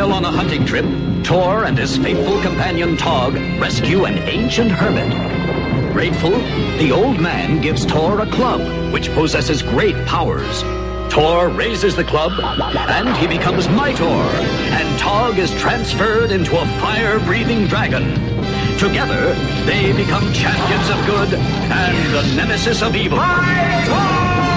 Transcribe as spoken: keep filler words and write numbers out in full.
While on a hunting trip, Thor and his faithful companion Tog rescue an ancient hermit. Grateful, the old man gives Thor a club, which possesses great powers. Thor raises the club, and he becomes Mightor, and Tog is transferred into a fire-breathing dragon. Together, they become champions of good and the nemesis of evil. Mightor!